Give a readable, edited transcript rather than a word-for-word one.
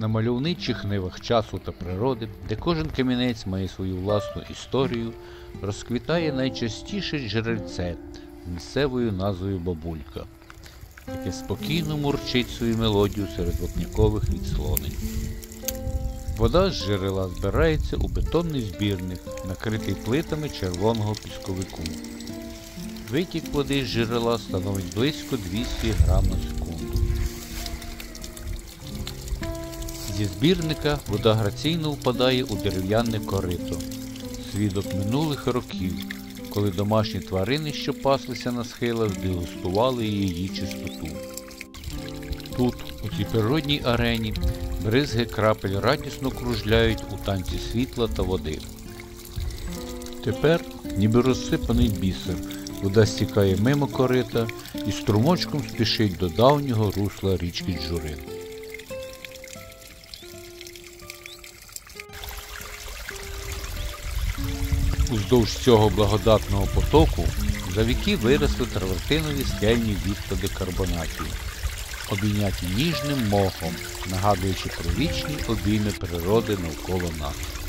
На мальовничих нивах часу та природи, де кожен камінець має свою власну історію, розквітає найчастіше джерельце з місцевою назвою Бабулька, яке спокійно мурчить свою мелодію серед вапнякових відслонень. Вода з джерела збирається у бетонний збірник, накритий плитами червоного пісковику. Витік води з джерела становить близько 200 грам на секунду. Зі збірника вода граційно впадає у дерев'яне корито, свідок минулих років, коли домашні тварини, що паслися на схилах, дегустували її чистоту. Тут, у цій природній арені, бризги крапель радісно кружляють у танці світла та води. Тепер, ніби розсипаний бісер, вода стікає мимо корита і струмочком спішить до давнього русла річки Джурин. Уздовж цього благодатного потоку за віки виросли травертинові скельні відпади карбонатів, обійняті ніжним мохом, нагадуючи про вічні обійми природи навколо нас.